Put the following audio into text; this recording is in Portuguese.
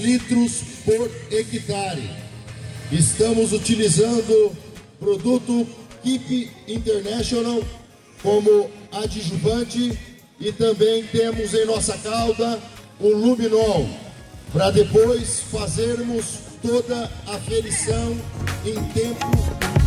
litros por hectare. Estamos utilizando produto Keep International como adjuvante e também temos em nossa calda o luminol, para depois fazermos toda a aferição em tempo